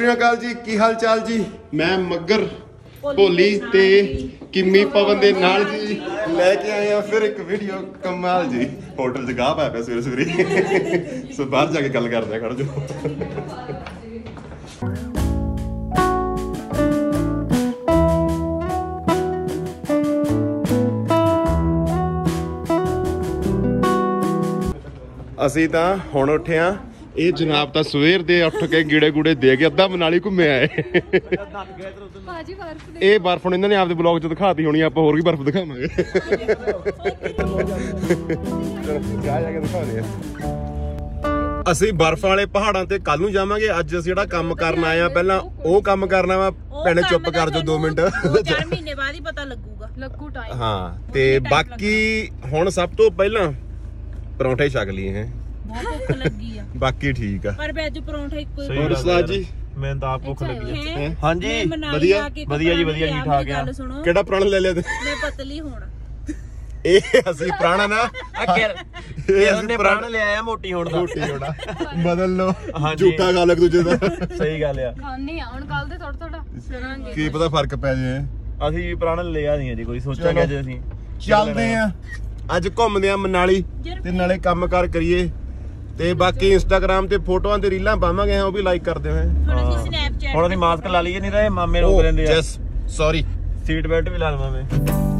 श्री अकाल जी, की हाल चाल जी। मैं मगर भोली ते किमी पवन दे नाल जी लेके आए हैं फिर एक वीडियो कमाल जी। होटल च गाह पाया सवेरे सवेरे सो बाहर जाके गल करते हैं, खड़ जाओ। ਅਸੀਂ ਤਾਂ ਹੁਣ ਉੱਠੇ ਆ। ਇਹ ਜਨਾਬ ਤਾਂ ਸਵੇਰ ਦੇ ਉੱਠ ਕੇ ਗੀੜੇ ਗੂੜੇ ਦੇ ਕੇ ਅੱਧਾ ਮਨਾਲੀ ਘੁੰਮੇ ਆਏ। ਇਹ ਬਰਫ਼ ਹੁਣ ਇਹਨਾਂ ਨੇ ਆਪਦੇ ਬਲੌਗ 'ਚ ਦਿਖਾਤੀ ਹੋਣੀ, ਆਪਾਂ ਹੋਰ ਵੀ ਬਰਫ਼ ਦਿਖਾਵਾਂਗੇ। ਜਾ ਕੇ ਦਿਖਾਉਂਦੇ ਆ। ਅਸੀਂ ਬਰਫ਼ ਵਾਲੇ ਪਹਾੜਾਂ ਤੇ ਕੱਲ ਨੂੰ ਜਾਵਾਂਗੇ। ਅੱਜ ਅਸੀਂ ਜਿਹੜਾ ਕੰਮ ਕਰਨ ਆਏ ਆ ਪਹਿਲਾਂ ਉਹ ਕੰਮ ਕਰਨਾ ਵਾ। ਭੈਣੇ ਚੁੱਪ ਕਰ ਜਾਓ 2 ਮਿੰਟ। 4 ਮਹੀਨੇ ਬਾਅਦ ਹੀ ਪਤਾ ਲੱਗੂ ਟਾਈਮ। ਹਾਂ ਤੇ ਬਾਕੀ ਹੁਣ ਸਭ ਤੋਂ ਪਹਿਲਾਂ ਪਰੌਂਠੇ ਛਕ ਲਈਏ ਹੈ। ਬਹੁਤ ਭੁੱਖ ਲੱਗੀ ਆ। ਬਾਕੀ ਠੀਕ ਆ ਪਰ ਅੱਜ ਪਰੌਂਠਾ ਇੱਕੋ ਹੀ। ਹੋਰ ਉਸਤਾਦ ਜੀ ਮੈਂ ਤਾਂ ਆਪ ਭੁੱਖ ਲੱਗੀ ਹੈ। ਹਾਂਜੀ ਵਧੀਆ ਵਧੀਆ ਜੀ, ਵਧੀਆ ਠੀਕ ਠਾਕ ਆ। ਕਿਹੜਾ ਪ੍ਰਾਣ ਲੈ ਲਿਆ ਤੇ ਮੈਂ ਪਤਲੀ ਹੋਣਾ। ਇਹ ਅਸੀਂ ਪ੍ਰਾਣਾ ਨਾ ਇਹ ਅਸੀਂ ਪ੍ਰਾਣ ਲਿਆ ਆ ਮੋਟੀ ਹੋਣ ਦਾ। ਮੋਟੀ ਹੋਣਾ ਬਦਲ ਲੋ, ਝੂਠਾ ਖਾ ਲੱਗ ਦੂਜੇ ਦਾ। ਸਹੀ ਗੱਲ ਆ। ਖਾਣੇ ਆ ਹੁਣ ਕੱਲ ਦੇ ਥੋੜਾ ਕਰਾਂਗੇ, ਕੀ ਪਤਾ ਫਰਕ ਪੈ ਜੇ। ਅਸੀਂ ਪ੍ਰਾਣ ਲਿਆ ਨਹੀਂ ਜੀ, ਕੋਈ ਸੋਚਾਂਗੇ ਅੱਜ ਅਸੀਂ ਚੱਲਦੇ ਆ। ਅੱਜ ਘੁੰਮਦੇ ਆ ਮਨਾਲੀ ਤੇ ਨਾਲੇ ਕੰਮ ਕਾਰ ਕਰੀਏ ਤੇ ਬਾਕੀ ਇੰਸਟਾਗ੍ਰਾਮ ਤੇ ਫੋਟੋਆਂ ਤੇ ਰੀਲਾਂ ਪਾਵਾਂਗੇ, ਉਹ ਵੀ ਲਾਈਕ ਕਰਦੇ ਹੋਏ। ਹੁਣ ਅਸੀਂ ਸਨੈਪਚੈਟ ਹੁਣ ਅਸੀਂ ਮਾਸਕ ਲਾ ਲਈਏ, ਨਹੀਂ ਤਾਂ ਇਹ ਮਾਮੇ ਰੋਕ ਲੈਂਦੇ ਆ। ਯੈਸ ਸੌਰੀ, ਸੀਟ ਬੈਲਟ ਵੀ ਲਾ ਲਵਾਂ ਮੈਂ।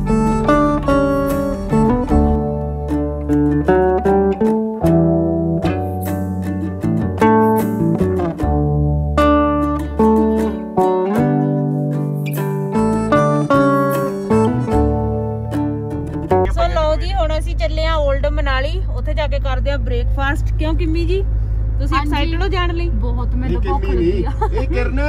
ਮਨਾਲੀ ਉੱਥੇ ਜਾ ਕੇ ਕਰਦੇ ਆ ਬ੍ਰੇਕਫਾਸਟ। ਕਿਉਂ ਕਿੰਮੀ ਜੀ ਤੁਸੀਂ ਐਕਸਾਈਟਡ ਹੋ ਜਾਣ ਲਈ? ਬਹੁਤ, ਮੈਨੂੰ ਭੁੱਖ ਲੱਗੀ ਆ। ਇਹ ਕਿਰਨ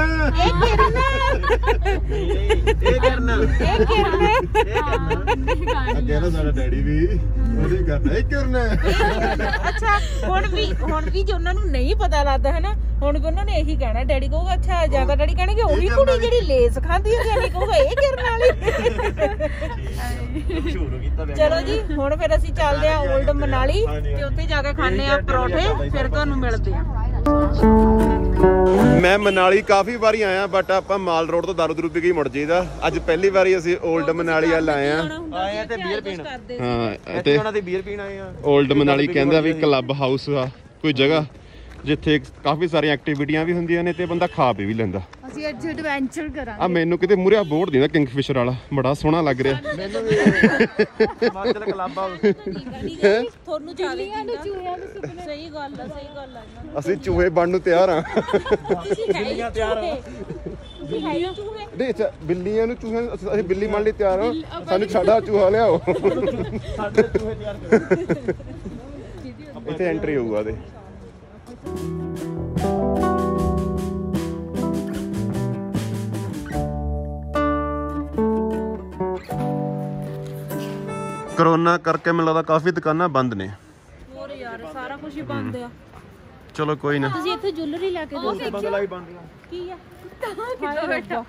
ਅੱਗੇ ਨਾ ਸਾਡਾ ਡੈਡੀ ਵੀ ਉਹਦੀ ਕਰਦਾ ਇਹ ਕਿਰਨ। ਅੱਛਾ ਹੁਣ ਵੀ ਜੇ ਉਹਨਾਂ ਨੂੰ ਨਹੀਂ ਪਤਾ ਲੱਗਦਾ ਹੈ ਨਾ, ਹੁਣ ਵੀ ਉਹਨਾਂ ਨੇ ਇਹੀ ਕਹਿਣਾ। ਡੈਡੀ ਕਹੂਗਾ ਅੱਛਾ, ਜਾਂ ਤਾਂ ਡੈਡੀ ਕਹਿਣਗੇ ਉਹੀ ਕੁੜੀ ਜਿਹੜੀ ਲੇਸ ਖਾਂਦੀ ਹੈ, ਡੈਡੀ ਕਹੂਗਾ ਇਹ ਕਿਰਨ ਵਾਲੀ। ਚਲੋ ਜੀ ਹੁਣ ਫਿਰ ਅਸੀਂ ਚੱਲਦੇ ਆ ਓਲਡ ਮਨਾਲੀ ਤੇ ਉੱਥੇ ਜਾ ਕੇ ਖਾਣੇ ਆ ਪਰੌਠੇ, ਫਿਰ ਤੁਹਾਨੂੰ ਮਿਲਦੇ ਆ। ਮੈਂ ਮਨਾਲੀ ਕਾਫੀ ਵਾਰੀ ਆਇਆ ਬਟ ਆਪਾਂ ਮਾਲ ਰੋਡ ਤੋਂ ਦਾਰੂ ਦਰੂ ਪੀ ਕੇ ਮੁੜ ਜਾਈਦਾ। ਅੱਜ ਪਹਿਲੀ ਵਾਰੀ ਅਸੀਂ ਓਲਡ ਮਨਾਲੀ ਵੱਲ ਆਏ ਆ ਤੇ ਬੀਅਰ ਪੀਣ। ਹਾਂ ਤੇ ਉਹਨਾਂ ਦੀ ਬੀਅਰ ਪੀਣ ਆਏ ਆ। ਓਲਡ ਮਨਾਲੀ ਕਹਿੰਦਾ ਵੀ ਕਲੱਬ ਹਾਊਸ ਆ ਕੋਈ ਜਗ੍ਹਾ ਜਿੱਥੇ ਕਾਫੀ ਸਾਰੀਆਂ ਐਕਟੀਵਿਟੀਆਂ ਵੀ ਹੁੰਦੀਆਂ ਨੇ ਤੇ ਬੰਦਾ ਖਾ ਪੀ ਵੀ ਲੈਂਦਾ। ਅਸੀਂ ਅੱਜ ਐਡਵੈਂਚਰ ਕਰਾਂਗੇ। ਆ ਮੈਨੂੰ ਕਿਤੇ ਮੂਹਰੇ ਬੋਰਡ ਦਿੰਦਾ ਕਿੰਗਫਿਸ਼ਰ ਵਾਲਾ, ਬੜਾ ਸੋਹਣਾ ਲੱਗ ਰਿਹਾ। ਮੈਨੂੰ ਵੀ ਹਿਮਾਚਲ ਕਲੱਬ ਹਾਊਸ ਤੁਹਾਨੂੰ ਚਾਹੀਦੀ ਆ। ਸਹੀ ਗੱਲ ਆ। ਅਸੀਂ ਚੂਹੇ ਬਣਨ ਨੂੰ ਤਿਆਰ ਆ। ਬਿੱਲੀਆਂ ਤਿਆਰ ਆ। ਨਹੀਂ ਅੱਛਾ, ਬਿੱਲੀਆਂ ਨੂੰ ਚੂਹੇ, ਅਸੀਂ ਬਿੱਲੀ ਮੰਨ ਲਈ ਤਿਆਰ ਆ। ਸਾਨੂੰ ਸਾਡਾ ਚੂਹਾ ਲਿਆਓ। ਸਾਡੇ ਚੂਹੇ ਤਿਆਰ ਕਰੋ। ਇੱਥੇ ਐਂਟਰੀ ਹੋਊਗਾ ਤੇ ਕਰੋਨਾ ਕਰਕੇ ਮੈਨੂੰ ਲੱਗਦਾ ਕਾਫੀ ਦੁਕਾਨਾਂ ਬੰਦ ਨੇ। ਹੋਰ ਯਾਰ ਸਾਰਾ ਕੁਝ ਹੀ ਬੰਦ ਆ। ਚਲੋ ਕੋਈ ਨਾ। ਤੁਸੀਂ ਇੱਥੇ ਜੁਐਲਰੀ ਲੈ ਕੇ ਦਿਓ। ਬੰਗਲਾ ਹੀ ਬੰਦ ਆ। ਕੀ ਆ ਕਿੱਦਾਂ ਬੈਠਾ?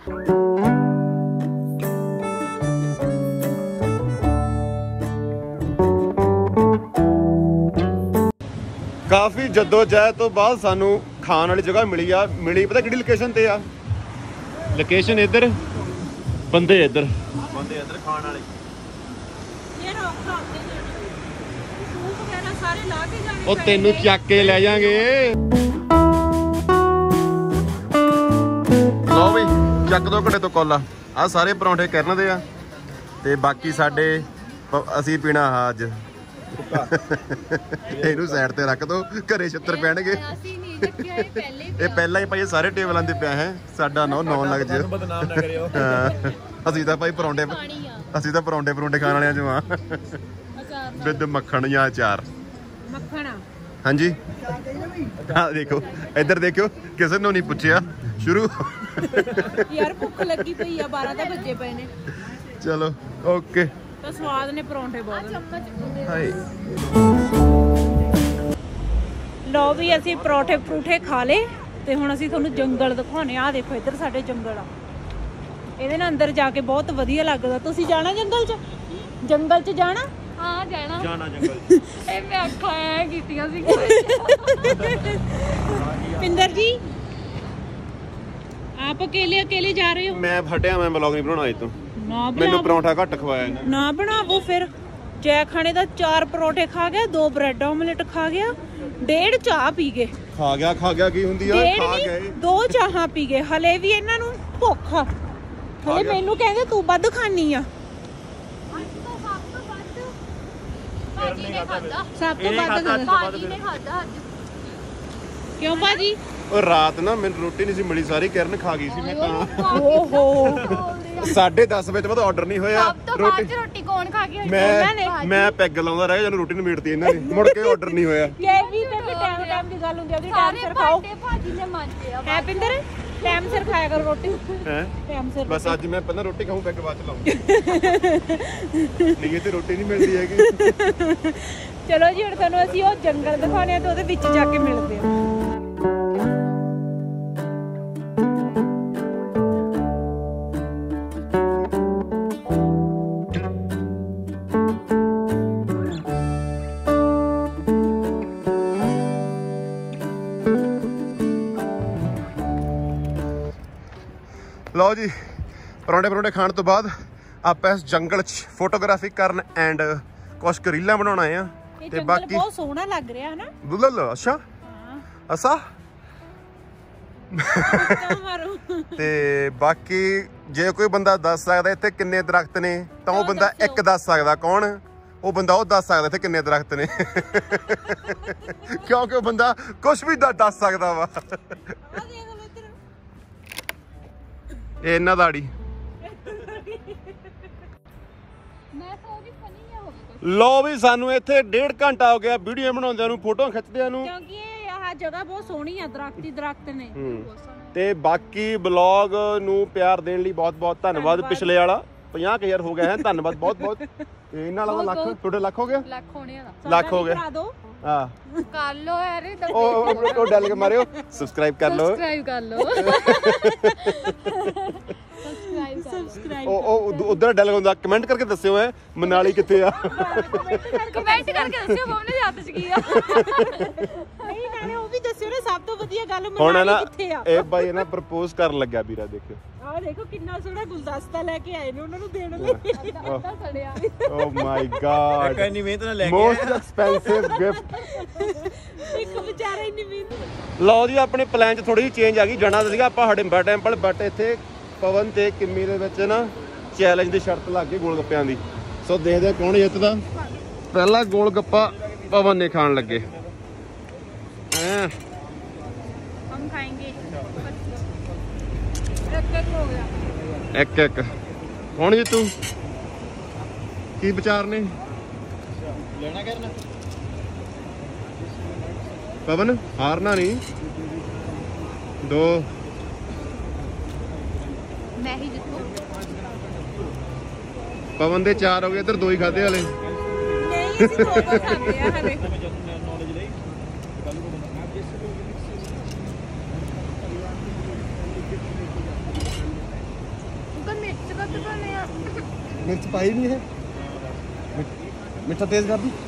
ਕਾਫੀ ਜਦੋਜਹਿਦ ਤੋਂ ਬਾਅਦ ਸਾਨੂੰ ਖਾਣ ਵਾਲੀ ਜਗ੍ਹਾ ਮਿਲੀ ਪਤਾ ਕਿਹੜੀ ਲੋਕੇਸ਼ਨ ਤੇ ਆ? ਲੋਕੇਸ਼ਨ ਇੱਧਰ, ਬੰਦੇ ਇੱਧਰ ਖਾਣ ਵਾਲੇ। ਉਹ ਤੈਨੂੰ ਚੱਕ ਕੇ ਲੈ ਜਾਾਂਗੇ। ਲਓ ਬਈ ਚੱਕ ਦੋ ਘੜੇ ਤੋਂ ਕੋਲਾ। ਆ ਸਾਰੇ ਪਰੌਂਠੇ ਕਰਨ ਦੇ ਆ ਤੇ ਬਾਕੀ ਸਾਡੇ ਅਸੀਂ ਪੀਣਾ ਆ ਅੱਜ। ਇਹਨੂੰ ਸਾਈਡ ਤੇ ਰੱਖ ਦੋ, ਘਰੇ ਛਿੱਤਰ ਪੈਣਗੇ। ਇਹ ਪਹਿਲਾਂ ਹੀ ਭਾਈ ਸਾਰੇ ਟੇਬਲਾਂ ਤੇ ਪਿਆ ਹੈ, ਸਾਡਾ ਨਾਂ ਲੱਗ ਜੇ। ਬਦਨਾਮ ਨਾ ਕਰਿਓ। ਅਸੀਂ ਤਾਂ ਭਾਈ ਪਰੌਂਠੇ ਖਾਣ ਵਾਲਿਆਂ ਚੋਂ ਆ। ਵਿਦ ਮੱਖਣ ਜਾਂ ਅਚਾਰ। ਮੱਖਣਾ ਹਾਂਜੀ ਆ ਦੇਖੋ, ਇੱਧਰ ਦੇਖਿਓ, ਕਿਸੇ ਨੂੰ ਨਹੀਂ ਪੁੱਛਿਆ ਸ਼ੁਰੂ। ਯਾਰ ਭੁੱਖ ਲੱਗੀ ਪਈ ਆ, 12 ਤਾਂ ਵੱਜੇ ਪਏ ਨੇ। ਚਲੋ ਓਕੇ। ਤਾਂ ਸਵਾਦ ਨੇ ਪਰੌਂਠੇ ਬਹੁਤ। ਹਾਏ ਲਓ ਵੀ ਅਸੀਂ ਪਰੌਂਠੇ ਖਾ ਲਏ ਤੇ ਹੁਣ ਅਸੀਂ ਤੁਹਾਨੂੰ ਜੰਗਲ ਦਿਖਾਉਣੇ ਆ। ਦੇਖੋ ਇੱਧਰ ਸਾਡੇ ਜੰਗਲ ਆ, ਇਹਦੇ ਨਾਲ ਅੰਦਰ ਜਾ ਕੇ ਬਹੁਤ ਵਧੀਆ ਲੱਗਦਾ। ਤੁਸੀਂ ਜਾਣਾ ਜੰਗਲ 'ਚ ਜਾਣਾ? ਹਾਂ ਜਾਣਾ ਜੰਗਲ। ਇਹ ਮੈਂ ਅੱਖਾਂ ਐ ਕੀਤੀਆਂ ਸੀ। ਪਿੰਦਰ ਜੀ आप अकेले जा रहे हो? मैं हटिया, मैं ब्लॉग नहीं बनाਉਣਾ ਅੱਜ ਤੋਂ। ना ਮੈਨੂੰ ਪਰੌਂਠਾ ਘੱਟ ਖਵਾਇਆ ਇਹਨਾਂ ना बनावो फिर। जै खाने ਦਾ 4 ਪਰੌਂਠੇ ਖਾ ਗਿਆ, 2 ਬ੍ਰੈਡ ਆਮਲੇਟ ਖਾ ਗਿਆ, 1.5 ਚਾਹ ਪੀ ਗਏ। ਖਾ ਗਿਆ ਕੀ ਹੁੰਦੀ ਆ? ਖਾ ਗਏ 2 ਚਾਹਾਂ ਪੀ ਗਏ। ਹਲੇ ਵੀ ਇਹਨਾਂ ਨੂੰ ਭੁੱਖ ਆ। ਹਲੇ ਮੈਨੂੰ ਕਹਿੰਦੇ ਤੂੰ ਵੱਧ ਖਾਣੀ ਆ। ਸਭ ਤੋਂ ਵੱਧ ਭਾਜੀ ਨੇ ਖਾਦਾ ਅੱਜ। ਕਿਉਂ ਭਾਜੀ? ਉਹ ਰਾਤ ਨਾ ਮੈਨੂੰ ਰੋਟੀ ਨਹੀਂ ਸੀ ਮਿਲੀ, ਸਾਰੀ ਕਿਰਨ ਖਾ ਗਈ ਸੀ। ਮੈਂ ਤਾਂ ਓਹੋ 10:30 ਵਜੇ ਤੋਂ ਬਾਅਦ ਆਰਡਰ ਨਹੀਂ ਹੋਇਆ ਸਭ ਤੋਂ ਬਾਅਦ ਚ ਰੋਟੀ ਕੌਣ ਖਾ ਕੇ ਮੈਂ ਪੈਗ ਲਾਉਂਦਾ ਰਹਿ ਗਿਆ ਜਦੋਂ ਰੋਟੀ ਨੂੰ ਮੀਟਤੀ ਇਹਨਾਂ ਨੇ, ਮੁੜ ਕੇ ਆਰਡਰ ਨਹੀਂ ਹੋਇਆ। ਇਹ ਵੀ ਤੇ ਟਾਈਮ ਦੀ ਗੱਲ ਹੁੰਦੀ ਆ, ਉਹਦੀ ਟਾਈਮ ਸਿਰ ਖਾਓ। ਭਾਜੀ ਨੇ ਮੰਨਦੇ ਆ। ਹੈ ਪਿੰਦਰ, ਟਾਈਮ ਸਿਰ ਖਾਇਆ ਕਰੋ ਰੋਟੀ। ਹੈ ਟਾਈਮ ਸਿਰ। ਬਸ ਅੱਜ ਮੈਂ ਪਹਿਲਾਂ ਰੋਟੀ ਖਾਊਂ, ਪੈਗ ਬਾਅਦ ਚ ਲਾਊਂ। ਨਹੀਂ ਤੇ ਰੋਟੀ ਨਹੀਂ ਮਿਲਦੀ ਹੈਗੀ। ਚਲੋ ਜੀ ਹੁਣ ਤੁਹਾਨੂੰ ਅਸੀਂ ਉਹ ਜੰਗਲ ਦਿਖਾਉਣੇ ਆ ਤੇ ਉਹਦੇ ਵਿੱਚ ਜਾ ਕੇ ਮਿਲਦੇ ਆ। ਲਓ ਜੀ, ਪਰੌਂਠੇ ਖਾਣ ਤੋਂ ਬਾਅਦ ਆਪਾਂ ਇਸ ਜੰਗਲ 'ਚ ਫੋਟੋਗ੍ਰਾਫੀ ਕਰਨ ਐਂਡ ਕੁਝ ਕੁ ਰੀਲਾਂ ਬਣਾਉਣਾ ਆ। ਤੇ ਬਾਕੀ ਬਹੁਤ ਸੋਹਣਾ ਲੱਗ ਰਿਹਾ ਹੈ ਨਾ। ਦੁੱਲਲ ਅੱਛਾ ਅਸਾ ਤੇ ਬਾਕੀ ਜੇ ਕੋਈ ਬੰਦਾ ਦੱਸ ਸਕਦਾ ਇੱਥੇ ਕਿੰਨੇ ਦਰਖਤ ਨੇ ਤਾਂ ਉਹ ਬੰਦਾ ਇੱਕ ਦੱਸ ਸਕਦਾ। ਕੌਣ ਉਹ ਬੰਦਾ? ਉਹ ਦੱਸ ਸਕਦਾ ਇੱਥੇ ਕਿੰਨੇ ਦਰਖਤ ਨੇ। ਕਿਉਂਕਿ ਉਹ ਬੰਦਾ ਕੁਝ ਵੀ ਦੱਸ ਸਕਦਾ ਵਾ। ਇਹ ਇਹਨਾਂ ਦਾੜੀ ਲੋ ਵੀ ਸਾਨੂੰ ਇੱਥੇ 1.5 ਘੰਟਾ ਹੋ ਗਿਆ ਵੀਡੀਓ ਬਣਾਉਂਦਿਆਂ ਨੂੰ, ਫੋਟੋਆਂ ਖਿੱਚਦਿਆਂ ਨੂੰ, ਕਿਉਂਕਿ ਇਹ ਜਗ੍ਹਾ ਬਹੁਤ ਸੋਹਣੀ ਆ, ਦਰਖਤ ਨੇ। ਤੇ ਬਾਕੀ ਬਲੌਗ ਨੂੰ ਪਿਆਰ ਦੇਣ ਲਈ ਬਹੁਤ ਬਹੁਤ ਧੰਨਵਾਦ। ਪਿਛਲੇ ਵਾਲਾ 50,000 ਹੋ ਗਿਆ ਹੈ, ਧੰਨਵਾਦ ਬਹੁਤ ਇਹਨਾਂ ਵਾਲਾ ਲੱਖ, ਤੁਹਾਡੇ ਲੱਖ ਹੋ ਗਿਆ? ਲੱਖ ਹੋਣੇ ਆ। ਲੱਖ ਹੋ ਗਿਆ। ਹਾਂ ਕਰ ਲੋ ਯਾਰ, ਉਹ ਡੈਲ ਕੇ ਮਾਰਿਓ, ਸਬਸਕ੍ਰਾਈਬ ਕਰ ਲਓ, ਸਬਸਕ੍ਰਾਈਬ ਕਰ ਲਓ। ਉਹ ਉਧਰ ਡੈਲ ਹੁੰਦਾ। ਕਮੈਂਟ ਕਰਕੇ ਦੱਸਿਓ ਹੈ ਮਨਾਲੀ ਕਿੱਥੇ ਆ। ਕਮੈਂਟ ਕਰਕੇ ਦੱਸਿਓ ਮੰਮੀ ਦੇ ਹੱਥ 'ਚ ਕੀ ਆ। ਨਹੀਂ ਨਾਲੇ ਉਹ ਵੀ ਦੱਸਿਓ ਨਾ ਸਭ ਤੋਂ ਵਧੀਆ ਗੱਲ ਹੁਣ ਮਨਾਲੀ ਨਾ ਕਿੱਥੇ ਆ। ਇਹ ਬਾਈ ਨਾ ਪ੍ਰਪੋਜ਼ ਕਰਨ ਲੱਗਾ ਵੀਰਾ, ਦੇਖਿਓ। ਆਹ ਦੇਖੋ ਕਿੰਨਾ ਸੋਹਣਾ ਗੁਲਦਸਤਾ ਲੈ ਕੇ ਆਏ ਨੇ ਉਹਨਾਂ ਨੂੰ ਦੇਣ ਲਈ। ਸੜਿਆ ਓ ਮਾਈ ਗॉड, ਇੰਨੀ ਮਿਹਨਤ ਨਾਲ ਲੈ ਕੇ ਮੋਸਟ ਐਕਸਪੈਂਸਿਵ ਗਿਫਟ। ਇੱਕ ਵਿਚਾਰਾ ਇੰਨੀ ਮਿਹਨਤ। ਲਓ ਜੀ, ਆਪਣੇ ਪਲਾਨ 'ਚ ਥੋੜੀ ਜਿਹੀ ਚੇਂਜ ਆ ਗਈ। ਜਾਣਾ ਸੀਗਾ ਆਪਾਂ ਹਡਿੰਬਾ ਟੈਂਪਲ, ਬਟ ਇੱਥੇ ਪਵਨ ਤੇ ਕਿੰਮੀ ਦੇ ਵਿੱਚ ਨਾ ਚੈਲੰਜ ਦੀ ਸ਼ਰਤ ਲੱਗ ਗਈ ਗੋਲਗੱਪਿਆਂ ਦੀ। ਸੋ ਦੇਖਦੇ ਆ ਕੌਣ ਜਿੱਤਦਾ। ਪਹਿਲਾ ਗੋਲਗੱਪਾ ਪਵਨ ਨੇ ਖਾਣ ਲੱਗੇ। ਹਮ ਖਾएंगे ਇੱਕ ਹੋ ਗਿਆ। ਇੱਕ ਕੌਣ ਜਿੱਤੂ? ਕੀ ਵਿਚਾਰ ਨੇ? ਲੈਣਾ ਕਰਨਾ ਪਵਨ ਹਾਰਨਾ ਨਹੀਂ। 2 ਮੈਂ ਹੀ ਜਿੱਤੂ। ਪਵਨ ਦੇ 4 ਹੋ ਗਏ, ਇੱਧਰ 2 ਹੀ ਖਾਦੇ ਹਲੇ। ਨਹੀਂ ਅਸੀਂ 2 ਖਾਂਦੇ ਆ ਹਲੇ। ਮਿਰਚ ਕੱਟ ਪਾਣੇ ਆ। ਮਿਰਚ ਪਾਈ ਨਹੀਂ ਹੈ, ਮਿੱਠਾ ਤੇਜ਼ ਕਰ दी।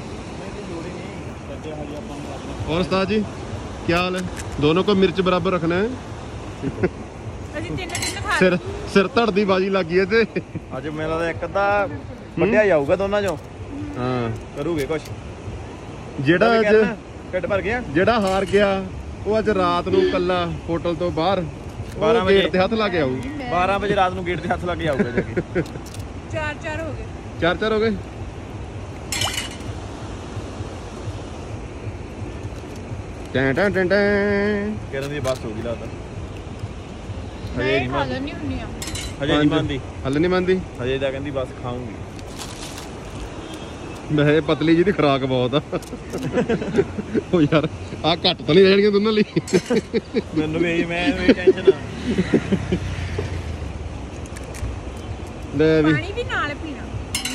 और उस्ताद जी क्या हाल है? दोनों को मिर्च बराबर रखना है। ਅਸੀਂ 3 ਖਾ सिर धड़ दी बाजी लग गई है ते। ਅੱਜ ਮੇਰਾ ਤਾਂ ਇੱਕ ਅੱਧਾ ਵੱਢਿਆ ਜਾਊਗਾ ਦੋਨਾਂ ਚੋਂ। हाँ ਕਰੂਗੇ ਕੁਛ। जेड़ा अज ਢਿੱਡ ਭਰ ਗਿਆ। जेड़ा हार गया वो अज रात नूं कल्ला होटल तो बाहर 12 वजे ते हथ ला के आऊ। 12 ਵਜੇ ਰਾਤ ਨੂੰ ਗੇਟ ਤੇ ਹੱਥ ਲਾ ਕੇ ਆਊਗਾ ਜਾ ਕੇ। 4 ਹੋ ਗਏ। 4 हो गए। ਟੈਂ ਟੈਂ ਟੈਂ ਟੈਂ। ਕਿਰਨ ਦੀ ਬਸ ਹੋ ਗਈ ਲੱਗਦਾ। ਮੈਂ ਖਾ ਲੈਣੀ ਹੁੰਨੀ ਆ। ਹਜੇ ਨਹੀਂ ਮੰਨਦੀ, ਹਲੇ ਨਹੀਂ ਮੰਨਦੀ। ਹਜੇ ਤਾਂ ਕਹਿੰਦੀ ਬਸ ਖਾਊਂਗੀ। ਵੈਸੇ ਪਤਲੀ ਜੀ ਦੀ ਖੁਰਾਕ ਬਹੁਤ ਆ। ਉਹ ਯਾਰ ਆ ਘੱਟ ਤਾਂ ਨਹੀਂ ਰਹਿਣਗੀਆਂ ਦੋਨਾਂ ਲਈ। ਮੈਨੂੰ ਵੀ ਮੈਂ ਟੈਨਸ਼ਨ ਆ। ਲੈ ਵੀ ਪਾਣੀ ਵੀ ਨਾਲ ਪੀਣਾ।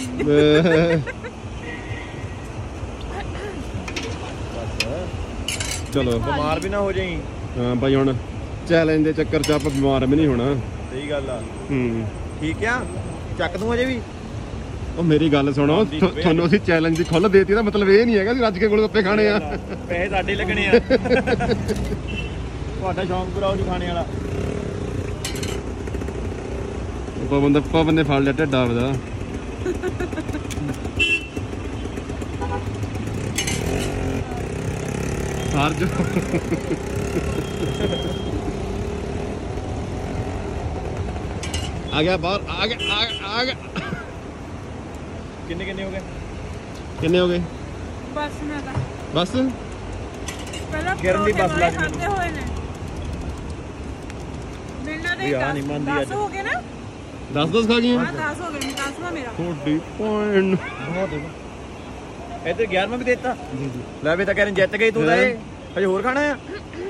ਚਲੋ ਬਿਮਾਰ ਵੀ ਨਾ ਹੋ ਜਾਈਂ। ਹਾਂ ਬਾਈ, ਹੁਣ ਚੈਲੰਜ ਦੇ ਚੱਕਰ 'ਚ ਆਪਾਂ ਬਿਮਾਰ ਵੀ ਨਹੀਂ ਹੋਣਾ। ਸਹੀ ਗੱਲ ਆ। ਠੀਕ ਆ, ਚੱਕ ਦੂੰ ਅਜੇ ਵੀ। ਉਹ ਮੇਰੀ ਗੱਲ ਸੁਣੋ, ਤੁਹਾਨੂੰ ਅਸੀਂ ਚੈਲੰਜ ਦੀ ਖੁੱਲ੍ਹ ਦੇਤੀ ਦਾ ਮਤਲਬ ਇਹ ਨਹੀਂ ਹੈਗਾ ਕਿ ਰੱਜ ਕੇ ਗੋਲਗੱਪੇ ਖਾਣੇ ਆ। ਪੈਸੇ ਸਾਡੇ ਲੱਗਣੇ ਆ। ਤੁਹਾਡਾ ਸ਼ੌਂਕ ਪੂਰਾ ਹੋ ਜੂ ਖਾਣੇ ਵਾਲਾ। ਪਵਨ ਨੇ ਫੜ ਲਿਆ ਢਿੱਡਾ ਉਹਦਾ। ਸਾਰ ਜੋ ਆ ਗਿਆ ਬਾਹਰ ਆ ਗਿਆ। ਕਿੰਨੇ ਹੋ ਗਏ? ਕਿੰਨੇ ਹੋ ਗਏ? ਬਸ ਮੈਂ ਤਾਂ ਬਸ ਪਹਿਲਾਂ ਕਿਰਨ ਦੀ ਬੱਸ ਲੱਗ ਗਈ। ਖਾਂਦੇ ਹੋਏ ਨੇ ਮਿਲਣਾ ਦੇ ਵੀ ਆ ਨਹੀਂ ਮੰਨਦੀ 10 ਅੱਜ। ਹੋ ਗਏ ਨਾ 10 ਖਾ ਗਈਆਂ। ਹਾਂ 10 ਹੋ ਗਏ 10ਵਾਂ ਮੇਰਾ ਤੁਹਾਡੀ ਪੁਆਇੰਟ ਇੱਧਰ 11ਵਾਂ ਵੀ ਦੇਤਾ। ਲੈ ਵੀ ਤਾਂ ਕਹਿ ਰਹੇ ਜਿੱਤ ਗਈ ਤੂੰ ਤਾਂ ਇਹ ਹਜੇ ਹੋਰ ਖਾਣਾ ਆ।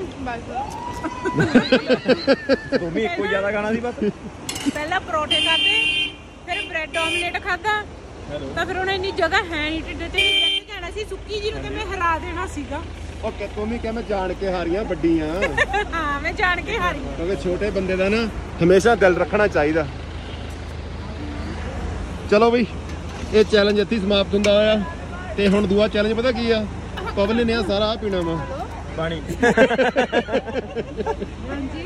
ਤੂੰ ਵੀ ਇੱਕੋ ਜ਼ਿਆਦਾ ਖਾਣਾ ਸੀ ਬਸ। ਪਹਿਲਾਂ ਪਰੌਠੇ ਖਾਦੇ ਫਿਰ ਬ੍ਰੈਡ ਆਮਲੇਟ ਖਾਦਾ ਤਾਂ ਫਿਰ ਉਹਨੇ ਇੰਨੀ ਜਗ੍ਹਾ ਹੈ ਨਹੀਂ ਢਿੱਡ ਤੇ ਲੈ ਕੇ ਜਾਣਾ ਸੀ ਸੁੱਕੀ ਜੀ ਨੂੰ ਤੇ ਮੈਂ ਹਰਾ ਦੇਣਾ ਸੀਗਾ। ਓਕੇ ਤੂੰ ਵੀ ਕਹਿ ਮੈਂ ਜਾਣ ਕੇ ਹਾਰੀਆਂ ਵੱਡੀਆਂ ਹਾਂ ਮੈਂ ਜਾਣ ਕੇ ਹਾਰੀ ਕਿਉਂਕਿ ਛੋਟੇ ਬੰਦੇ ਦਾ ਨਾ ਹਮੇਸ਼ਾ ਦਿਲ ਰੱਖਣਾ ਚਾਹੀਦਾ। ਚਲੋ ਬਈ ਇਹ ਚੈਲੰਜ ਇੱਥੇ ਸਮਾਪਤ ਹੁੰਦਾ ਹੋਇਆ ਤੇ ਹੁਣ ਦੂਆ ਚੈਲੰਜ ਪਤਾ ਕੀ ਆ? ਪਵਨ ਨੇ ਆ ਸਾਰਾ ਪੀਣਾ ਵਾ ਪਾਣੀ। ਹਾਂਜੀ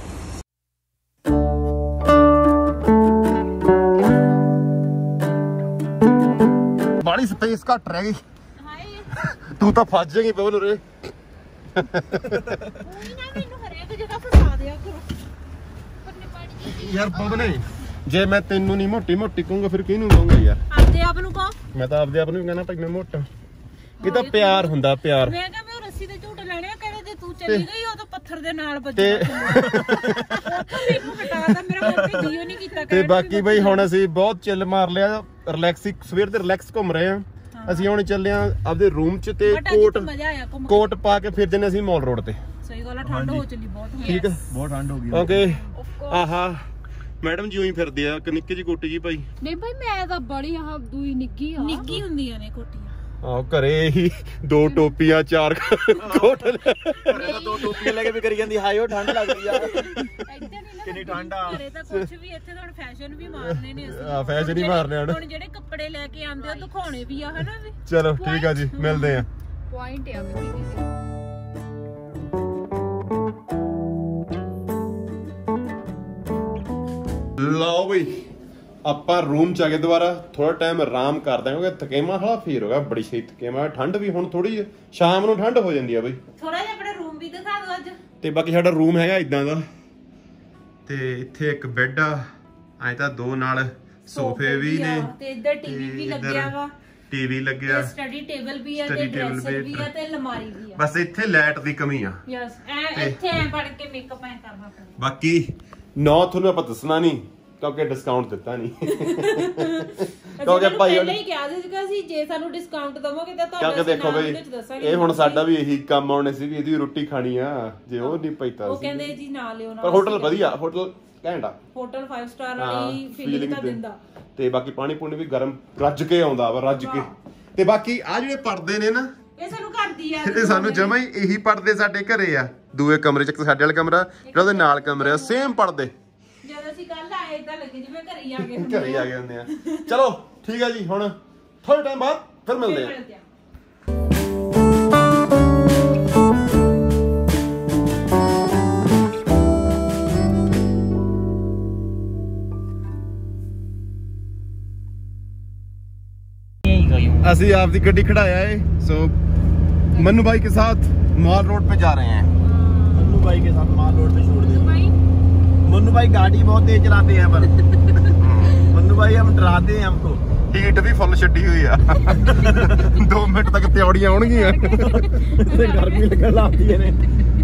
ਬਾਲੀ ਸਪੇਸ ਘੱਟ ਰਹਿ ਗਈ। ਹਾਏ ਤੂੰ ਤਾਂ ਫਸ ਜਾਏਗੀ ਪਵਨ ਉਰੇ। ਕੋਈ ਨਾ ਮੈਨੂੰ ਹਰੇਕ ਜਗ੍ਹਾ ਫਸਾ ਦਿਆ ਕਰੋ ਪਰਨੇ ਪਾਣੀ ਯਾਰ ਪਵਨ ਜੇ ਮੈਂ ਤੈਨੂੰ ਨਹੀਂ ਮੋਟੀ ਕਹੂੰਗਾ ਫਿਰ ਕਿਹਨੂੰ ਕਹੂੰਗਾ ਯਾਰ? ਆਪਦੇ ਆਪ ਨੂੰ ਕਹੋ। ਮੈਂ ਤਾਂ ਆਪਦੇ ਆਪ ਨੂੰ ਵੀ ਕਹਿਣਾ ਭਾਈ ਮੈਂ ਮੋਟਾ। ਇਹ ਤਾਂ ਪਿਆਰ ਹੁੰਦਾ ਪਿਆਰ। ਮੈਂ ਕਿਹਾ ਮੈਂ ਰੱਸੀ ਤੇ ਝੂਟ ਲੈਣੇ ਆ ਕਿਹੜੇ ਤੇ ਤੂੰ ਚੱਲੀ ਗਈ ਉਹ ਤਾਂ ਪੱਥਰ ਦੇ ਨਾਲ ਤੇ ਵੱਜਿਆ ਮੈਨੂੰ ਹਟਾਦਾ ਮੇਰਾ ਹੋਰ ਕੋਈ ਜੀਓ ਨਹੀਂ ਕੀਤਾ ਤੇ ਬਾਕੀ ਬਈ ਹੁਣ ਅਸੀਂ ਬਹੁਤ ਚਿੱਲ ਮਾਰ ਲਿਆ ਰਿਲੈਕਸ ਸਵੇਰ ਦੇ ਰਿਲੈਕਸ ਘੁੰਮ ਰਹੇ ਆ। ਅਸੀਂ ਹੁਣ ਚੱਲੇ ਆ ਆਪਦੇ ਰੂਮ 'ਚ ਤੇ ਮਜ਼ਾ ਆਇਆ ਘੁੰਮ ਕੋਟ ਪਾ ਕੇ ਫਿਰ ਜਨੇ ਅਸੀਂ ਮਾਲ ਰੋਡ ਤੇ। ਸਹੀ ਗੱਲ ਆ ਠੰਡ ਹੋ ਚੱਲੀ ਬਹੁਤ ਠੀਕ ਹੈ ਬਹੁਤ ਠੰਡ ਹੋ ਗਈ। ਓਕੇ ਆਹਾ ਮੈਡਮ ਜੀ ਉਹੀ ਫਿਰਦੇ ਆ ਨਿੱਕੀ ਜੀ ਕੋਟੀ ਜੀ ਭਾਈ। ਨਹੀਂ ਭਾਈ ਮੈਂ ਤਾਂ ਬੜੀ ਆਹ ਦੂਈ ਨਿੱਗੀ ਆ। ਨਿੱਗੀ ਹੁੰਦੀਆਂ ਨੇ ਕੋਟੀਆਂ। ਆਹ ਘਰੇ ਹੀ 2 ਟੋਪੀਆਂ 4 ਕੋਟ ਘਰੇ ਤਾਂ 2 ਟੋਪੀਆਂ ਲੈ ਕੇ ਵੀ ਕਰੀ ਜਾਂਦੀ ਹਾਏ ਉਹ ਠੰਡ ਲੱਗਦੀ ਆ। ਇੱਥੇ ਨਹੀਂ ਨਾ ਕਿੰਨੀ ਠੰਡ ਆ। ਘਰੇ ਤਾਂ ਕੁਝ ਵੀ ਇੱਥੇ ਤਾਂ ਹੁਣ ਫੈਸ਼ਨ ਵੀ ਮਾਰਨੇ ਨੇ ਅਸੀਂ। ਆ ਫੈਸ਼ਨ ਹੀ ਮਾਰਨੇ ਹੁਣ। ਹੁਣ ਜਿਹੜੇ ਕੱਪੜੇ ਲੈ ਕੇ ਆਂਦੇ ਉਹ ਦਿਖਾਉਣੇ ਵੀ ਆ ਹਨਾ ਵੀ। ਚਲੋ ਠੀਕ ਆ ਜੀ ਮਿਲਦੇ ਆ। ਪੁਆਇੰਟ ਆ ਵੀ ਲਓ ਬਈ ਆਪਾਂ ਰੂਮ ਚ ਆ ਗਏ ਦੁਬਾਰਾ ਥੋੜਾ ਟਾਈਮ ਆਰਾਮ ਕਰਦੇ ਹਾਂ ਕਿਉਂਕਿ ਥਕੇਵਾਂ ਹਾਲਾ ਫੇਰ ਹੋ ਗਿਆ ਬੜੀ ਛੇਤੀ ਥਕੇਵਾਂ। ਠੰਡ ਵੀ ਹੁਣ ਥੋੜੀ ਸ਼ਾਮ ਨੂੰ ਠੰਡ ਹੋ ਜਾਂਦੀ ਆ ਬਈ। ਥੋੜਾ ਜਿਹਾ ਆਪਣਾ ਰੂਮ ਵੀ ਦਿਖਾ ਦਿਓ ਅੱਜ। ਤੇ ਬਾਕੀ ਸਾਡਾ ਰੂਮ ਹੈਗਾ ਇਦਾਂ ਦਾ ਤੇ ਇੱਥੇ ਇੱਕ ਬੈੱਡ ਆ ਐ ਤਾਂ 2 ਨਾਲ ਸੋਫੇ ਵੀ ਨੇ ਤੇ ਇੱਧਰ ਟੀਵੀ ਵੀ ਲੱਗਿਆ ਵਾ। ਟੀਵੀ ਲੱਗਿਆ ਤੇ ਸਟੱਡੀ ਟੇਬਲ ਵੀ ਆ ਤੇ ਡਰੈਸਰ ਵੀ ਆ ਤੇ ਅਲਮਾਰੀ ਵੀ ਆ। ਬਸ ਇੱਥੇ ਲਾਈਟ ਦੀ ਕਮੀ ਆ। ਯਸ ਇੱਥੇ ਐ ਪੜ ਕੇ ਮੇਕਅਪ ਐ ਕਰਨਾ ਪੈਂਦਾ। ਬਾਕੀ ਤੁਹਾਨੂੰ ਆਪਾਂ ਦੱਸਣਾ ਨਹੀਂ ਕਿਉਂਕਿ ਡਿਸਕਾਊਂਟ ਦਿੱਤਾ ਨਹੀਂ ਕਿਉਂਕਿ ਭਾਈ ਪਹਿਲਾਂ ਹੀ ਕਿਹਾ ਸੀ ਜੇ ਸਾਨੂੰ ਡਿਸਕਾਊਂਟ ਦਵੋਗੇ ਤਾਂ ਕਿਉਂਕਿ ਦੇਖੋ ਬਈ ਇਹ ਹੁਣ ਸਾਡਾ ਵੀ ਇਹੀ ਕੰਮ ਆਉਣੇ ਸੀ ਵੀ ਇਹਦੀ ਰੋਟੀ ਖਾਣੀ ਆ ਜੇ ਉਹ ਨਹੀਂ ਪੈਤਾ ਉਹ ਕਹਿੰਦੇ ਜੀ ਨਾ ਲਿਓ ਨਾ। ਪਰ ਹੋਟਲ ਵਧੀਆ ਹੋਟਲ ਘੈਂਟ ਆ। ਹੋਟਲ 5 ਸਟਾਰ ਵਾਲੀ ਫੀਲਿੰਗ ਤਾਂ ਦਿੰਦਾ। ਤੇ ਬਾਕੀ ਪਾਣੀ ਪੂਣੀ ਵੀ ਗਰਮ ਰੱਜ ਕੇ ਆਉਂਦਾ ਵਾ ਰੱਜ ਕੇ। ਤੇ ਬਾਕੀ ਆ ਜਿਹੜੇ ਪਰਦੇ ਨੇ ਨਾ ਇਹ ਸਾਨੂੰ ਘਰ ਦੀ ਆ। ਇਹ ਸਾਨੂੰ ਜਮਾ ਹੀ ਇਹੀ ਪਰਦੇ ਸਾਡੇ ਘਰੇ ਆ। ਦੂਏ ਕਮਰੇ ਚ ਸਾਡੇ ਵਾਲਾ ਕਮਰਾ ਜਿਹੜਾ ਉਹਦੇ ਨਾਲ ਕਮਰੇ ਆ ਸੇਮ ਪਰਦੇ। ਜਦੋਂ ਅਸੀਂ ਕੱਲ ਆਏ ਇਦਾਂ ਲੱਗੇ ਜਿਵੇਂ ਘਰੇ ਹੀ ਆ ਗਏ ਘਰੇ ਆ ਗਏ ਹੁੰਦੇ ਆ। ਚਲੋ ਠੀਕ ਆ ਜੀ ਹੁਣ ਥੋੜੇ ਟਾਈਮ ਬਾਅਦ ਫਿਰ ਮਿਲਦੇ ਆ। ਅਸੀਂ आपकी गड्डी खड़ाया है सो मन्नू भाई के साथ मॉल रोड पे जा रहे हैं। मन्नू भाई के साथ मॉल रोड पे छोड़ दे। मन्नू भाई गाड़ी बहुत तेज चलाते हैं पर मन्नू भाई हम डराते हैं हमको। ਹੀਟ ਵੀ ਫੁੱਲ ਛੱਡੀ ਹੋਈ ਆ 2 ਮਿੰਟ ਤੱਕ ਤਿਉੜੀਆਂ ਆਉਣਗੀਆਂ ਤੇ ਗਰਮੀ ਲੱਗਣ ਲੱਗਦੀ ਨੇ।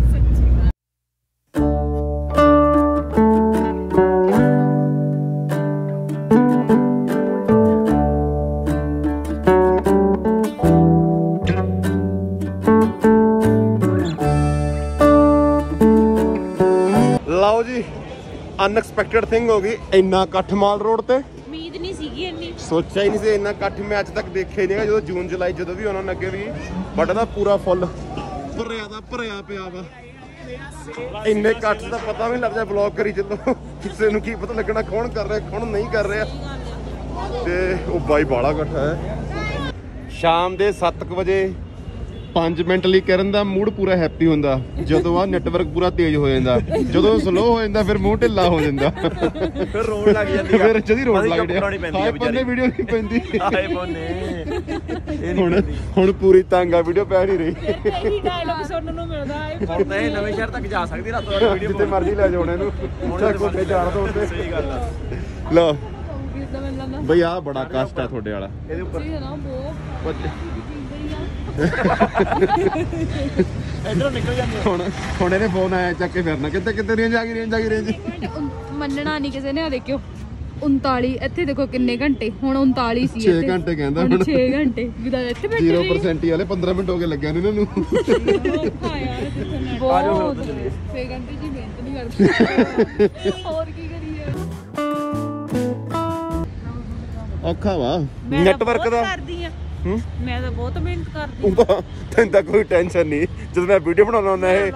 ਲਓ ਜੀ ਅਨਐਕਸਪੈਕਟਡ ਥਿੰਗ ਹੋ ਗਈ ਇੰਨਾ ਇਕੱਠ ਮਾਲ ਰੋਡ ਤੇ। ਉਮੀਦ ਨਹੀਂ ਸੀਗੀ ਇੰਨੀ। ਸੋਚਿਆ ਹੀ ਨਹੀਂ ਸੀ ਇੰਨਾ ਇਕੱਠ ਮੈਂ ਅੱਜ ਤੱਕ ਦੇਖਿਆ ਹੀ ਨਹੀਂਗਾ ਜਦੋਂ ਜੂਨ ਜੁਲਾਈ ਜਦੋਂ ਵੀ ਉਹਨਾਂ ਨੇ ਅੱਗੇ ਵੀ ਬਟ ਦਾ ਪੂਰਾ ਫੁੱਲ ਭਰਿਆ ਪਿਆ ਵਾ। ਇੰਨੇ ਇਕੱਠ ਦਾ ਪਤਾ ਵੀ ਨਹੀਂ ਲੱਗਦਾ ਵਲੌਗ ਕਰੀ ਚੱਲੋ ਕਿਸੇ ਨੂੰ ਕੀ ਪਤਾ ਲੱਗਣਾ ਕੌਣ ਕਰ ਰਿਹਾ ਕੌਣ ਨਹੀਂ ਕਰ ਰਿਹਾ। ਤੇ ਉਹ ਬਾਈ ਬਾਲਾ ਇਕੱਠ ਹੈ। ਸ਼ਾਮ ਦੇ 7 ਵਜੇ 5 ਮਿੰਟ ਲਈ ਕਰਨ ਦਾ ਮੂਡ ਪੂਰਾ ਹੈਪੀ ਹੁੰਦਾ, ਜਦੋਂ ਆ ਨੈਟਵਰਕ ਪੂਰਾ ਤੇਜ਼ ਹੋ ਜਾਂਦਾ, ਜਦੋਂ ਸਲੋ ਹੋ ਜਾਂਦਾ ਫਿਰ ਮੂੰਹ ਢਿੱਲਾ ਹੋ ਜਾਂਦਾ, ਫਿਰ ਰੋਣ ਲੱਗ ਜਾਂਦੀ ਫਿਰ ਜਦੀ ਰੋਣ ਲੱਗ ਜਾਂਦੀ ਜਾਂਦਾ। ਹਾਏ ਪੰਨੇ ਵੀਡੀਓ ਨਹੀਂ ਪੈਂਦੀ, ਹਾਏ ਬੋਨੇ ਹੁਣ ਪੂਰੀ ਤੰਗ ਆ, ਵੀਡੀਓ ਪੈ ਨਹੀਂ ਰਹੀ। ਇਹੀ ਡਾਇਲੌਗ ਸੁਣਨ ਨੂੰ ਮਿਲਦਾ ਹੈ। ਹੁਣ ਤਾਂ ਇਹ ਨਵੇਂ ਸ਼ਹਿਰ ਤੱਕ ਜਾ ਸਕਦੀ ਰਾਤੋਂ ਰਾਤ ਵੀਡੀਓ ਜਿੱਥੇ ਮਰਜ਼ੀ ਲੈ ਜਾਓ ਇਹਨੂੰ, ਕੋਠੇ ਚਾੜ ਦੋ ਉੱਤੇ। ਸਹੀ ਗੱਲ ਆ। ਲਓ ਬਈ ਆ ਬੜਾ ਕਸ਼ਟ ਆ ਤੁਹਾਡੇ ਵਾਲਾ, ਇਹਦੇ ਉੱਪਰ ਇਧਰੋਂ ਨਿਕਲ ਜਾਂਦੀ ਹੁਣ ਇਹਨੇ ਫੋਨ ਆਇਆ ਚੱਕ ਕੇ ਫਿਰਨਾ, ਕਿੱਥੇ ਰੇਂਜ ਆ ਗਈ, ਰੇਂਜ ਆ ਗਈ, ਰੇਂਜ। ਮੰਨਣਾ ਨਹੀਂ ਕਿਸੇ ਨੇ। ਆ ਦੇਖਿਓ 39 ਇੱਥੇ ਦੇਖੋ ਕਿੰਨੇ ਘੰਟੇ, ਹੁਣ 39 ਸੀ 6 ਘੰਟੇ ਕਹਿੰਦਾ ਹੁਣ 6 ਘੰਟੇ ਵਿਦਾ ਇੱਥੇ ਬੈਠੇ 0% ਹੀ ਵਾਲੇ 15 ਮਿੰਟ ਹੋ ਗਏ ਲੱਗਿਆ ਨੇ ਇਹਨਾਂ ਨੂੰ। ਔਖਾ ਯਾਰ ਜਿੱਥੇ ਨੈਟ ਬਹੁਤ 6 ਘੰਟੇ ਜੀ ਮਿਹਨਤ ਨਹੀਂ ਕਰਦੇ ਹੋਰ ਕੀ ਕਰੀਏ। ਔਖਾ ਵਾ ਮੈਂ ਤਾਂ ਨੈਟਵਰਕ ਬਹੁਤ ਦਾ। ਕਰਦੀ ਆ, ਮੈਂ ਤਾਂ ਬਹੁਤ ਮਿਹਨਤ ਕਰਦੀ ਆ। ਤੈਨੂੰ ਤਾਂ ਕੋਈ ਟੈਨਸ਼ਨ ਨਹੀਂ, ਜਦੋਂ ਮੈਂ ਵੀਡੀਓ ਬਣਾਉਣਾ ਹੁੰਦਾ ਇਹ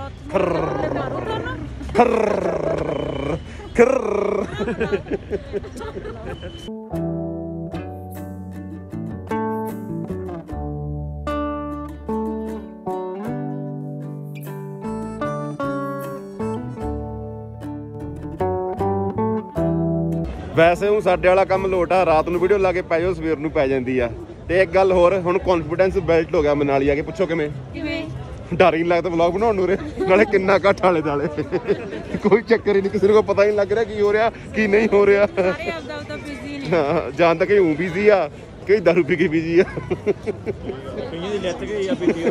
ਵੈਸੇ ਹੁਣ ਸਾਡੇ ਵਾਲਾ ਕੰਮ ਲੋਟ ਆ, ਰਾਤ ਨੂੰ ਵੀਡੀਓ ਲਾ ਕੇ ਪੈ ਜਾਓ, ਸਵੇਰ ਨੂੰ ਪੈ ਜਾਂਦੀ ਆ। ਤੇ ਇੱਕ ਗੱਲ ਹੋਰ, ਹੁਣ ਕੌਨਫੀਡੈਂਸ ਬਿਲਟ ਹੋ ਗਿਆ ਮਨਾਲੀ ਆ ਕੇ। ਪੁੱਛੋ ਕਿਵੇਂ? ਡਰ ਹੀ ਨਹੀਂ ਲੱਗਦਾ ਵਲੌਗ ਬਣਾਉਣ ਨੂੰ ਰੇ, ਨਾਲੇ ਕਿੰਨਾ ਘੱਟ ਆਲੇ ਦਾਲੇ, ਕੋਈ ਚੱਕਰ ਹੀ ਨਹੀਂ, ਕਿਸੇ ਨੂੰ ਕੋਈ ਪਤਾ ਹੀ ਨਹੀਂ ਲੱਗ ਰਿਹਾ ਕੀ ਹੋ ਰਿਹਾ ਕੀ ਨਹੀਂ ਹੋ ਰਿਹਾ। ਸਾਰੇ ਆਪਦਾ ਬਿਜ਼ੀ ਨੇ। ਹਾਂ, ਜਾਂ ਤਾਂ ਕਈ ਊਂ ਬਿਜ਼ੀ ਆ, ਕਈ ਦਾਰੂ ਪੀ ਕੇ ਬਿਜ਼ੀ ਆ। ਕਈਆਂ ਦੀ ਲੱਤ ਗਈ ਆ ਪੀਤੀ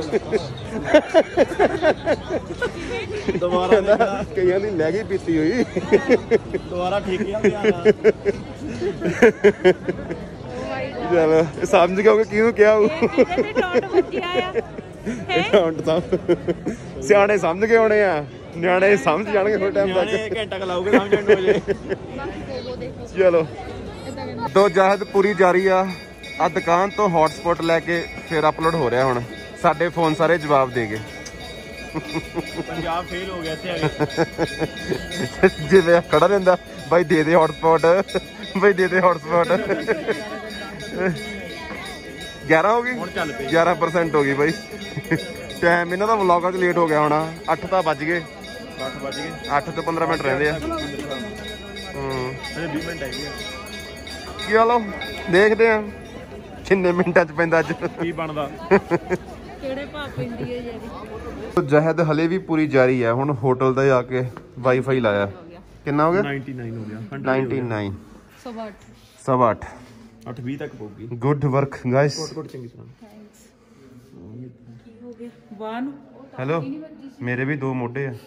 ਦੁਬਾਰਾ ਕਈਆਂ ਦੀ ਲੈ ਗਈ ਪੀਤੀ ਹੋਈ, ਦੁਬਾਰਾ ਠੀਕ ਹੀ ਆ। ਚਲ ਸਮਝ ਗਏ ਹੋਗੇ ਕਿਹਨੂੰ ਕਿਹਾ ਹੋਊ। ਇਹਦੇ ਤੇ ਟੌਂਟ ਵੱਜਿਆ ਆ ਟੌਂਟ ਤਾਂ ਸਿਆਣੇ ਸਮਝ ਗਏ ਹੋਣੇ ਆ, ਨਿਆਣੇ ਸਮਝ ਜਾਣਗੇ ਥੋੜੇ ਟਾਈਮ ਤੱਕ। ਘੰਟਾ ਕ ਲਾਊਗੇ ਸਮਝਣ ਨੂੰ ਜੇ। ਚਲੋ ਦੋ ਜਹਾਦ ਪੂਰੀ ਜਾਰੀ ਆ। ਆ ਦੁਕਾਨ ਤੋਂ ਹੌਟਸਪੌਟ ਲੈ ਕੇ ਫਿਰ ਅਪਲੋਡ ਹੋ ਰਿਹਾ। ਹੁਣ ਸਾਡੇ ਫੋਨ ਸਾਰੇ ਜਵਾਬ ਦੇ ਗਏ। ਪੰਜਾਬ ਫੇਲ ਹੋ ਗਿਆ ਇੱਥੇ ਆ ਕੇ। ਜਿਵੇਂ ਖੜਾ ਰਹਿੰਦਾ, ਬਾਈ ਦੇ ਦੇ ਹੌਟਸਪੌਟ, ਬਾਈ ਦੇ ਦੇ ਹੌਟਸਪੌਟ। 11 ਹੋ ਗਈ, ਹੁਣ ਚੱਲ ਪਈ 11% ਹੋ ਗਈ ਬਾਈ। ਟਾਈਮ ਇਹਨਾਂ ਦਾ ਵਲੌਗਾਂ 'ਚ ਲੇਟ ਹੋ ਗਿਆ ਹੋਣਾ। 8 ਤਾਂ ਵੱਜ ਗਏ, 8 ਵੱਜ ਗਏ, 8 ਤੋਂ 15 ਮਿੰਟ ਰਹਿੰਦੇ ਆ। ਅਜੇ 20 ਮਿੰਟ ਹੈਗੇ ਆ। ਚਲੋ ਦੇਖਦੇ ਆ ਕਿੰਨੇ ਮਿੰਟਾਂ 'ਚ ਪੈਂਦਾ ਅੱਜ ਕੀ ਬਣਦਾ। ਕਿਹੜੇ ਭਾਅ ਪੈਂਦੀ ਹੈ ਜਿਹੜੀ। ਜਹਿਦ ਹਲੇ ਵੀ ਪੂਰੀ ਜਾਰੀ ਹੈ। ਹੁਣ ਹੋਟਲ ਦਾ ਜਾ ਕੇ ਵਾਈਫਾਈ ਲਾਇਆ। ਕਿੰਨਾ ਹੋ ਗਿਆ? 99 ਹੋ ਗਿਆ। 99 ਸਵਾ 8:08 8:20 ਤੱਕ ਪਊਗੀ। Good work guys. ਕੋਟ ਚੰਗੀ ਤਰ੍ਹਾਂ। ਹੋ ਗਿਆ ਬਾਹ ਨੂੰ। ਹੈਲੋ, ਮੇਰੇ ਵੀ 2 ਮੋਢੇ ਆ।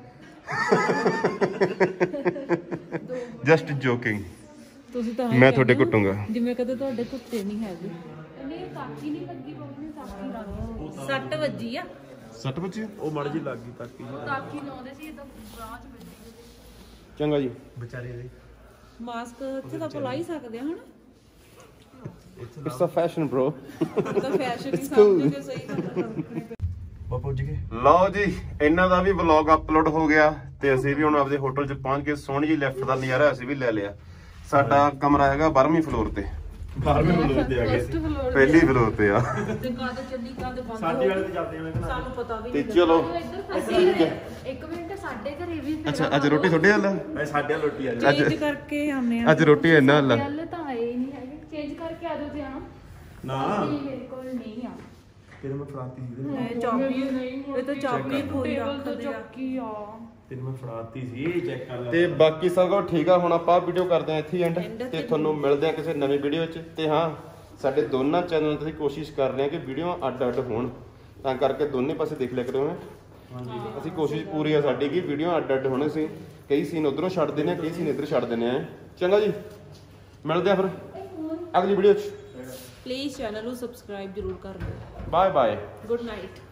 Just joking. ਤੁਸੀਂ ਤਾਂ ਮੈਂ ਤੁਹਾਡੇ ਕੁੱਟੂੰਗਾ। ਜਿਵੇਂ ਕਦੇ ਤੁਹਾਡੇ ਕੁੱਤੇ ਨਹੀਂ ਹੈਗੇ। ਨਹੀਂ ਕਾਕੀ ਨਹੀਂ ਲੱਗੀ, ਬਹੁਤ ਨੇ ਕਾਕੀ ਲੱਗੀ। 6 ਵੱਜੀ ਆ। 7 ਵਜੇ ਉਹ ਮੜ ਜੀ ਲੱਗ ਗਈ ਤਾਕੀ। ਕਾਕੀ ਲਾਉਂਦੇ ਸੀ ਇਹ ਤਾਂ ਬ੍ਰਾਂਚ ਵਿੱਚ। ਚੰਗਾ ਜੀ। ਵਿਚਾਰੇ ਦੇ ਮਾਸਕ ਇੱਥੇ ਤਾਂ ਲਾ ਹੀ ਸਕਦੇ ਆ ਹਨਾ। It's a fashion bro. ਤਾਂ ਫੈਸ਼ਨ ਹੀ ਸਮਝ ਕੇ ਸਹੀ ਗੱਲ। ਪੁੱਜ ਗਏ। ਲਓ ਜੀ, ਇਹਨਾਂ ਦਾ ਵੀ ਵਲੌਗ ਅਪਲੋਡ ਹੋ ਗਿਆ ਤੇ ਅਸੀਂ ਵੀ ਹੁਣ ਆਪਦੇ ਹੋਟਲ 'ਚ ਪਹੁੰਚ ਕੇ ਸੋਹਣੀ ਜੀ ਲਿਫਟ ਦਾ ਨਜ਼ਾਰਾ ਅਸੀਂ ਵੀ ਲੈ ਲਿਆ। ਸਾਡਾ ਕਮਰਾ ਹੈਗਾ 12ਵੀਂ ਫਲੋਰ ਤੇ। 12ਵੇਂ ਫਲੋਰ ਤੇ ਆ ਗਏ। ਪਹਿਲੀ ਫਲੋਰ ਤੇ ਆ। ਤੇ ਕਦ ਚੱਲੀ ਕਦ ਬੰਦ ਸਾਡੇ ਵਾਲੇ ਤੇ ਜਾਂਦੇ ਆ। ਸਾਨੂੰ ਪਤਾ ਵੀ ਤੇ ਚਲੋ ਇੱਕ ਮਿੰਟ ਸਾਡੇ ਘਰੇ ਵੀ ਅੱਛਾ, ਅੱਜ ਰੋਟੀ ਤੁਹਾਡੇ ਹੱਲ ਮੈਂ ਸਾਡੇ ਰੋਟੀ ਆ ਅੱਜ ਚੇਂਜ ਕਰਕੇ ਆਉਂਦੇ ਆ। ਅੱਜ ਰੋਟੀ ਇਹਨਾਂ ਹੱਲ ਗੱਲ ਤਾਂ ਆਏ ਹੀ ਨਹੀਂ ਹੈਗੇ। ਚੇਂਜ ਕਰਕੇ ਆ ਜਾਓ ਤੇ ਆਣਾ। ਨਾ ਮੇਰੇ ਕੋਲ ਨਹੀਂ ਆ। ਤੇਰੇ ਮੈਂ ਫੜਾਤੀ ਸੀ। ਇਹ ਚਾਬੀ ਇਹ ਤਾਂ ਚਾਬੀ ਖੋਈ ਰੱਖਦੇ ਆ। ਕੀ ਆ ਤੈਨੂੰ ਮੈਂ ਫੜਾਤੀ ਸੀ। ਇਹ ਚੈੱਕ ਕਰ ਲੈ। ਤੇ ਬਾਕੀ ਸਭ ਕੁਝ ਠੀਕ ਆ। ਹੁਣ ਆਪਾਂ ਵੀਡੀਓ ਕਰਦੇ ਆ ਇੱਥੇ ਐਂਡ ਤੇ ਤੁਹਾਨੂੰ ਮਿਲਦੇ ਆ ਕਿਸੇ ਨਵੀਂ ਵੀਡੀਓ 'ਚ। ਤੇ ਹਾਂ, ਸਾਡੇ ਦੋਨਾਂ ਚੈਨਲ ਤੇ ਅਸੀਂ ਕੋਸ਼ਿਸ਼ ਕਰ ਰਹੇ ਹਾਂ ਕਿ ਵੀਡੀਓ ਅੱਡ-ਅੱਡ ਹੋਣ, ਤਾਂ ਕਰਕੇ ਦੋਨੇ ਪਾਸੇ ਦੇਖ ਲਿਆ ਕਰੋ। ਅਸੀਂ ਕੋਸ਼ਿਸ਼ ਪੂਰੀ ਆ ਸਾਡੀ ਕਿ ਵੀਡੀਓ ਅੱਡ-ਅੱਡ ਹੋਣੇ ਸੀ। ਕਈ ਸੀਨ ਉਧਰੋਂ ਛੱਡ ਦਿੰਦੇ ਆ, ਕਈ ਸੀਨ ਇੱਧਰ ਛੱਡ ਦਿੰਦੇ ਆ। ਚੰਗਾ ਜੀ, ਮਿਲਦੇ ਆ ਫਿਰ ਅਗਲੀ ਵੀਡੀਓ 'ਚ। ਪਲੀਜ਼ ਚੈਨਲ ਨੂੰ ਸਬਸਕ੍ਰਾਈਬ ਜ਼ਰੂਰ ਕਰ ਦਿਓ। Bye bye. Good night.